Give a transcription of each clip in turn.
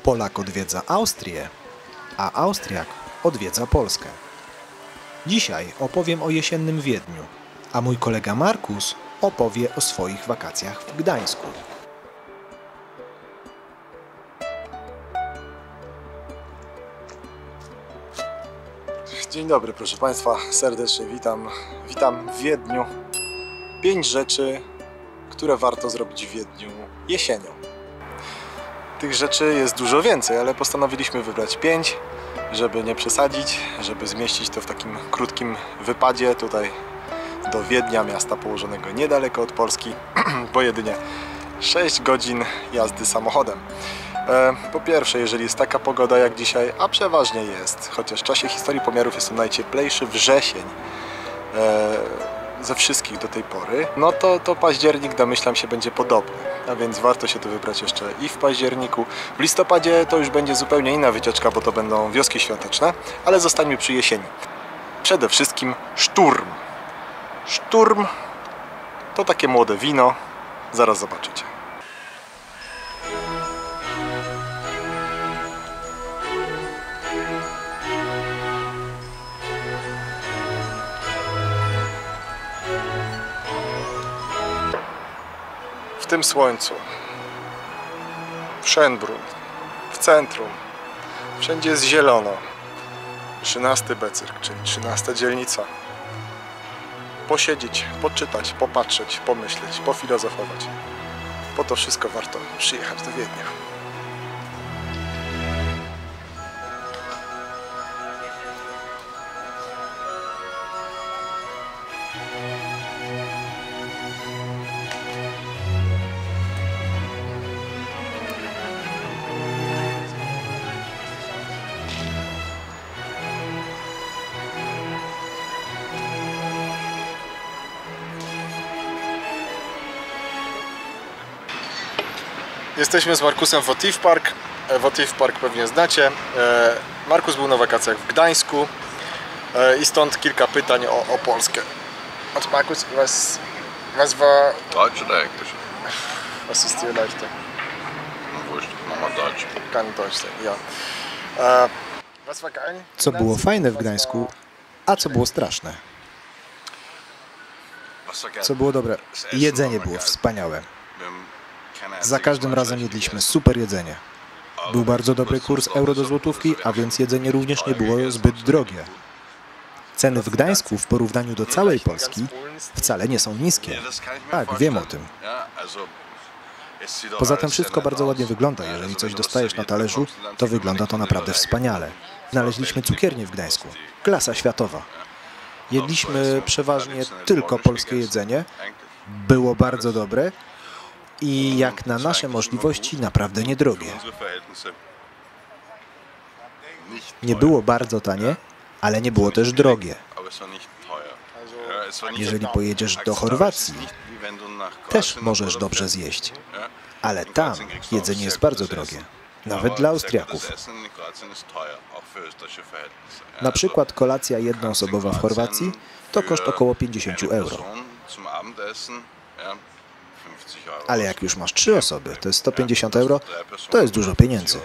Polak odwiedza Austrię, a Austriak odwiedza Polskę. Dzisiaj opowiem o jesiennym Wiedniu, a mój kolega Markus opowie o swoich wakacjach w Gdańsku. Dzień dobry, proszę Państwa, serdecznie witam w Wiedniu. 5 rzeczy, które warto zrobić w Wiedniu jesienią. Tych rzeczy jest dużo więcej, ale postanowiliśmy wybrać 5, żeby nie przesadzić, żeby zmieścić to w takim krótkim wypadzie tutaj do Wiednia, miasta położonego niedaleko od Polski, bo jedynie 6 godzin jazdy samochodem. Po pierwsze, jeżeli jest taka pogoda jak dzisiaj, a przeważnie jest, chociaż w czasie historii pomiarów jest to najcieplejszy wrzesień ze wszystkich do tej pory, no to październik, domyślam się, będzie podobny. A więc warto się tu wybrać jeszcze i w październiku. W listopadzie to już będzie zupełnie inna wycieczka, bo to będą wioski świąteczne, ale zostańmy przy jesieni. Przede wszystkim szturm. Szturm to takie młode wino, zaraz zobaczycie. W tym słońcu, w Schönbrunn, w centrum, wszędzie jest zielono. 13 Bezirk, czyli 13 dzielnica. Posiedzieć, poczytać, popatrzeć, pomyśleć, pofilozofować. Po to wszystko warto przyjechać do Wiednia. Jesteśmy z Markusem w Votivpark. Votivpark pewnie znacie. Markus był na wakacjach w Gdańsku i stąd kilka pytań o Polskę. Und Markus, was war... Deutsch oder Englisch? Was ist dir leichter? Wurscht, mach mal Deutsch. Kann Deutsch sein, ja. Was war geil? Co było fajne w Gdańsku, a co było straszne? Co było dobre? Jedzenie było wspaniałe. Za każdym razem jedliśmy super jedzenie. Był bardzo dobry kurs euro do złotówki, a więc jedzenie również nie było zbyt drogie. Ceny w Gdańsku w porównaniu do całej Polski wcale nie są niskie. Tak, wiem o tym. Poza tym wszystko bardzo ładnie wygląda. Jeżeli coś dostajesz na talerzu, to wygląda to naprawdę wspaniale. Znaleźliśmy cukiernię w Gdańsku. Klasa światowa. Jedliśmy przeważnie tylko polskie jedzenie. Było bardzo dobre. I jak na nasze możliwości naprawdę niedrogie. Nie było bardzo tanie, ale nie było też drogie. Jeżeli pojedziesz do Chorwacji, też możesz dobrze zjeść. Ale tam jedzenie jest bardzo drogie, nawet dla Austriaków. Na przykład kolacja jednoosobowa w Chorwacji to koszt około 50 euro. Ale jak już masz 3 osoby, to jest 150 euro, to jest dużo pieniędzy.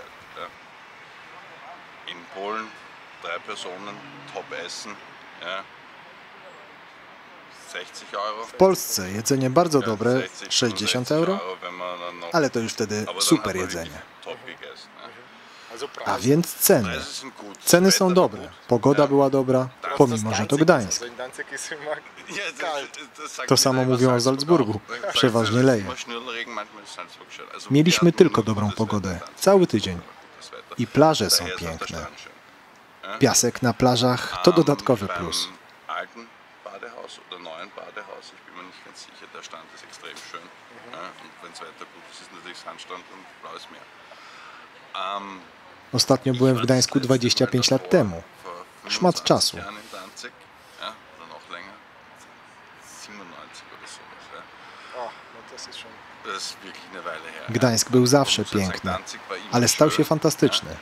W Polsce jedzenie bardzo dobre, 60 euro, ale to już wtedy super jedzenie. A więc ceny. Ceny są dobre. Pogoda była dobra, pomimo że to Gdańsk. To samo mówią o Salzburgu. Przeważnie leje. Mieliśmy tylko dobrą pogodę. Cały tydzień. I plaże są piękne. Piasek na plażach to dodatkowy plus. Ostatnio byłem w Gdańsku 25 lat temu. Szmat czasu. Gdańsk był zawsze piękny, ale stał się fantastyczny.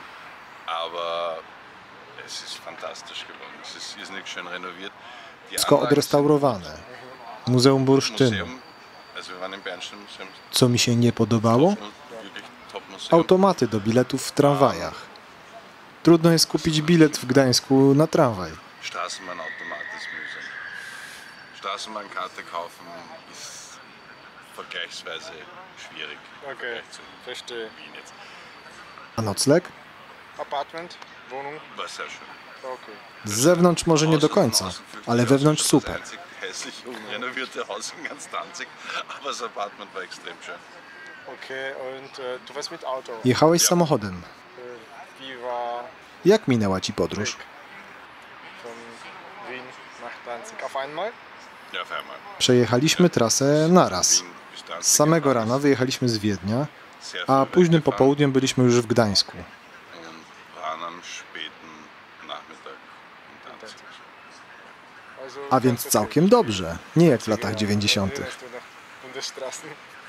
Wszystko odrestaurowane. Muzeum Bursztynu. Co mi się nie podobało? automaty do biletów w tramwajach. Trudno jest kupić bilet w Gdańsku na tramwaj. Straßenbahnautomat ist mühsam. Straßenbahnkarte kaufen ist vergleichsweise schwierig. Okay, verstehe. Wien jetzt. A nocleg? Apartment, Wohnung. War sehr schön. Okay. Z zewnątrz może nie do końca, ale wewnątrz super. Das einzig hässlich unrenovierte Haus in ganz Danzig, aber das Apartment war extrem schön. Okay, und du warst mit Auto. Jechałeś samochodem. Wie war Jak minęła ci podróż? von Wien nach Danzig? Auf einmal? Ja, auf einmal. Przejechaliśmy trasę naraz. Wien bis Danzig Z samego gefahren, rana wyjechaliśmy z Wiednia, sehr a früh późnym weggefahren popołudniem byliśmy już w Gdańsku. und waren am späten Nachmittag in Danzig. Also, A więc całkiem dobrze, nie jak w latach 90. Erinnerst du noch Bundesstraßen?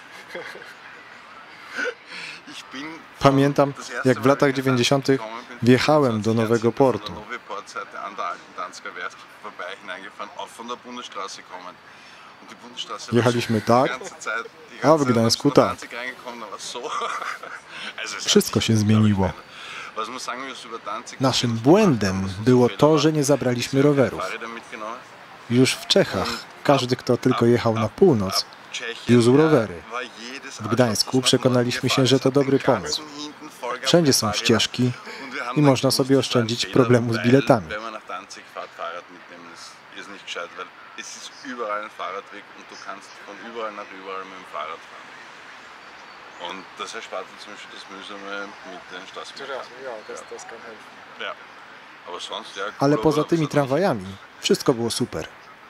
Ich bin Pamiętam, das erste jak w Mal, latach als ich 90. gekommen bin, wjechałem do 25 Nowego Jahre von Portu. der Nowe Portseite an der alten Danziger Werft vorbei hineingefahren, auch von der Bundesstraße kommend. Und die Bundesstraße war Jechaliśmy die tak, ganze Zeit, die a w ganze Zeit Gdańsku nach tak. Danzig reingekommen, da war so. Also es hat Wszystko sich się zmieniło. Was man sagen muss über Danzig, Naszym was wir błędem gemacht haben, było was to, Fehler że war, nie zabraliśmy wir haben rowerów. Fahrräder mitgenommen. Już w Czechach każdy, kto tylko jechał na północ, wiózł rowery. W Gdańsku przekonaliśmy się, że to dobry pomysł. Wszędzie są ścieżki i można sobie oszczędzić problemu z biletami. Wenn man nach Danzig fährt, Fahrrad mitnehmen, das ist nicht gescheit, weil es ist überall ein Fahrradweg und du kannst von überall nach überall mit dem Fahrrad fahren. Und das erspart uns zum Beispiel das Mühsame mit den Straßenbahnen. Ja, das kann helfen. Ja. Aber sonst, ja, Ale cooler poza Urlaub, tymi das tramwajami wszystko było super.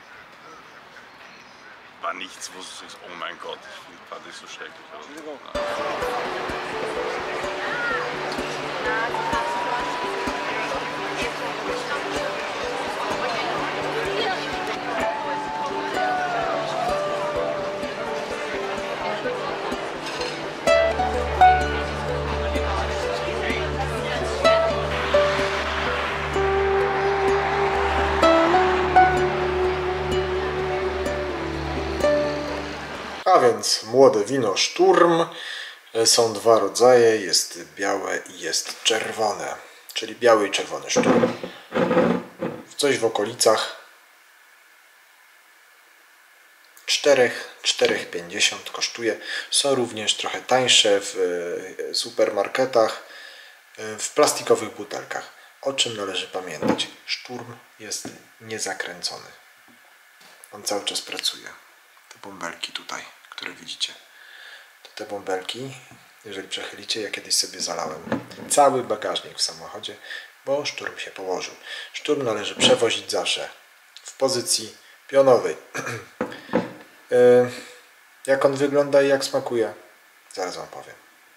war nichts, wo du sagst, oh mein Gott, ich fand das so schrecklich. Oder so. A więc młode wino Szturm. Są dwa rodzaje, jest białe i jest czerwone, czyli biały i czerwony Szturm. Coś w okolicach 4,50 kosztuje. Są również trochę tańsze w supermarketach, w plastikowych butelkach. O czym należy pamiętać? Szturm jest niezakręcony. On cały czas pracuje. Te bąbelki tutaj, które widzicie, to te bąbelki, jeżeli przechylicie, ja kiedyś sobie zalałem cały bagażnik w samochodzie, bo szturm się położył. Szturm należy przewozić zawsze w pozycji pionowej. Jak on wygląda i jak smakuje, zaraz wam powiem.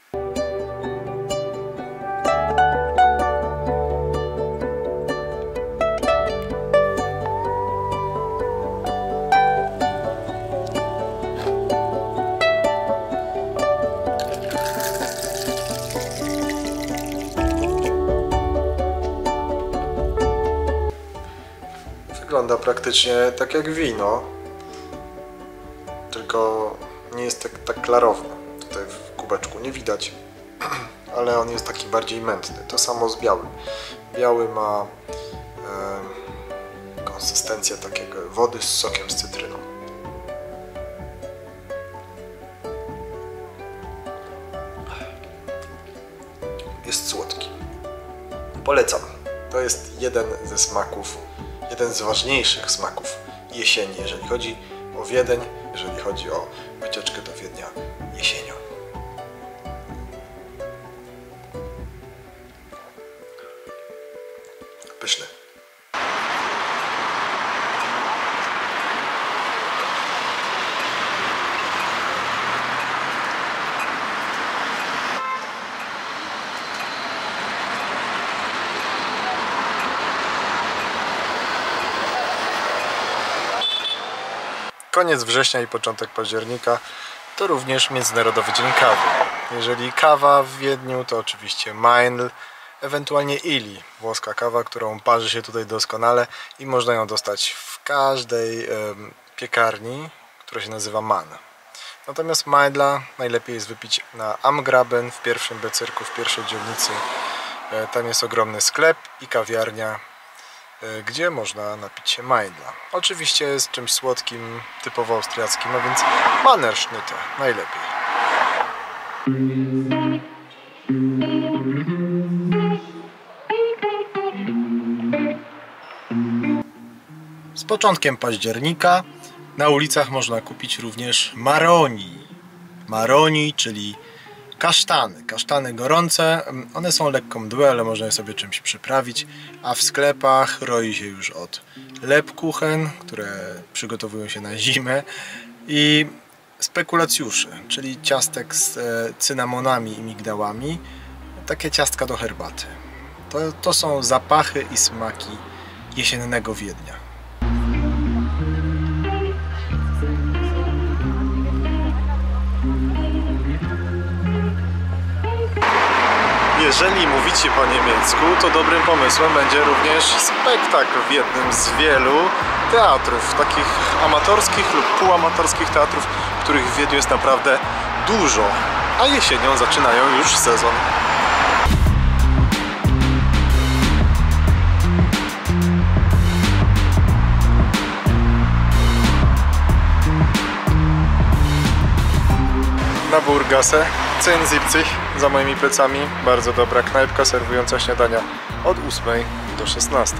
Wygląda praktycznie tak jak wino, tylko nie jest tak klarowny. Tutaj w kubeczku nie widać, ale on jest taki bardziej mętny. To samo z białym. Biały ma konsystencję takiego wody z sokiem z cytryną. Jest słodki. Polecam. To jest jeden ze smaków, jeden z ważniejszych smaków jesieni, jeżeli chodzi o Wiedeń, jeżeli chodzi o wycieczkę do Wiednia jesienią. Pyszny. Koniec września i początek października to również Międzynarodowy Dzień Kawy. Jeżeli kawa w Wiedniu, to oczywiście Meinl, ewentualnie Ili, włoska kawa, którą parzy się tutaj doskonale i można ją dostać w każdej piekarni, która się nazywa Man. Natomiast Majdla najlepiej jest wypić na Am Graben w pierwszym becyrku, w pierwszej dzielnicy. Tam jest ogromny sklep i kawiarnia, gdzie można napić się Majdla. Oczywiście z czymś słodkim, typowo austriackim, a więc Mannerschnitte najlepiej. Z początkiem października na ulicach można kupić również maroni. Maroni, czyli kasztany. Kasztany gorące, one są lekko mdłe, ale można je sobie czymś przyprawić. A w sklepach roi się już od Lebkuchen, które przygotowują się na zimę, i spekulacjuszy, czyli ciastek z cynamonami i migdałami. Takie ciastka do herbaty. To są zapachy i smaki jesiennego Wiednia. Jeżeli mówicie po niemiecku, to dobrym pomysłem będzie również spektakl w jednym z wielu teatrów, takich amatorskich lub półamatorskich teatrów, których w Wiedniu jest naprawdę dużo, a jesienią zaczynają już sezon. Na Burgasse 10,70 za moimi plecami. Bardzo dobra knajpka serwująca śniadania od 8 do 16.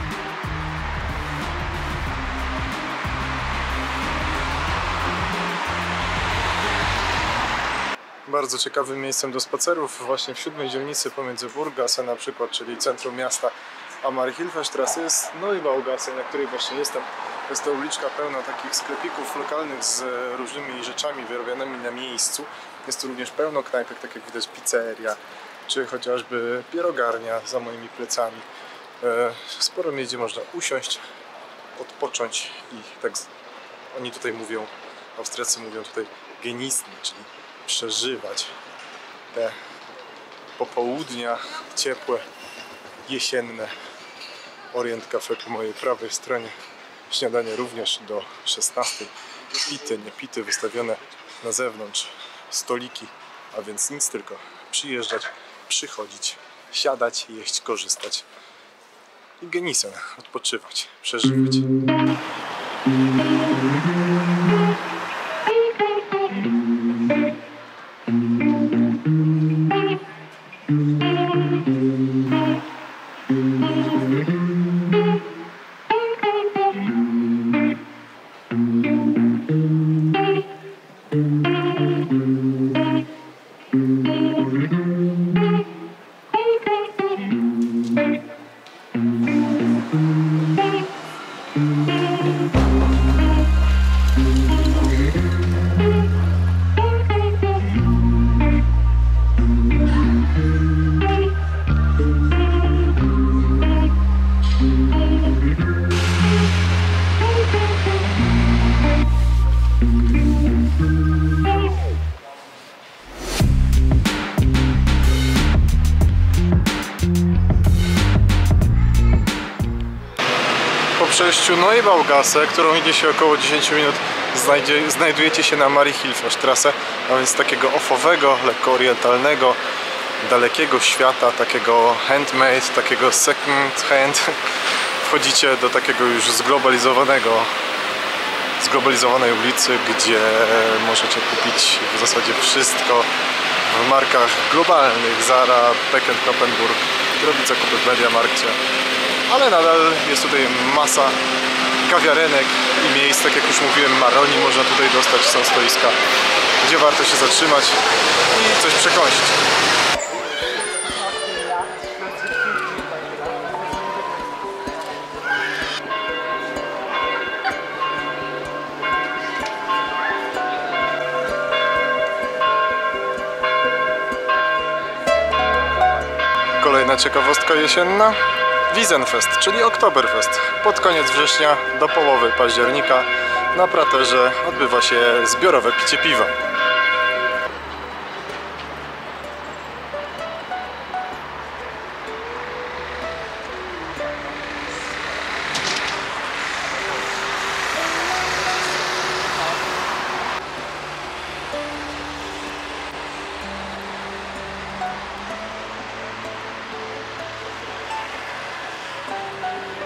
Bardzo ciekawym miejscem do spacerów właśnie w 7 dzielnicy pomiędzy Burgasse na przykład, czyli centrum miasta, a Mariahilferstraße jest Neubaugasse, na której właśnie jestem. Jest to uliczka pełna takich sklepików lokalnych z różnymi rzeczami wyrobionymi na miejscu. Jest tu również pełno knajpek, tak jak widać pizzeria, czy chociażby pierogarnia za moimi plecami. Sporo miejsc, gdzie można usiąść, odpocząć i tak oni tutaj mówią, Austriacy mówią tutaj genießen, czyli przeżywać te popołudnia ciepłe, jesienne. Orient Cafe po mojej prawej stronie. Śniadanie również do 16. Pity, nie pity, wystawione na zewnątrz. Stoliki, a więc nic, tylko przyjeżdżać, przychodzić, siadać, jeść, korzystać i genießen, odpoczywać, przeżywać. Po przejściu Neubaugasse, którą idzie się około 10 minut, znajdujecie się na Mariahilferstraße, a więc takiego offowego, lekko orientalnego, dalekiego świata, takiego handmade, takiego second hand. Wchodzicie do takiego już zglobalizowanej ulicy, gdzie możecie kupić w zasadzie wszystko w markach globalnych, Zara, Beck & Kloppenburg, robi zakupy w Mediamarkcie. Ale nadal jest tutaj masa kawiarenek i miejsc, tak jak już mówiłem, maroni można tutaj dostać, są stoiska, gdzie warto się zatrzymać i coś przekąsić. Kolejna ciekawostka jesienna. Wiesenfest, czyli Oktoberfest. Pod koniec września do połowy października na Praterze odbywa się zbiorowe picie piwa.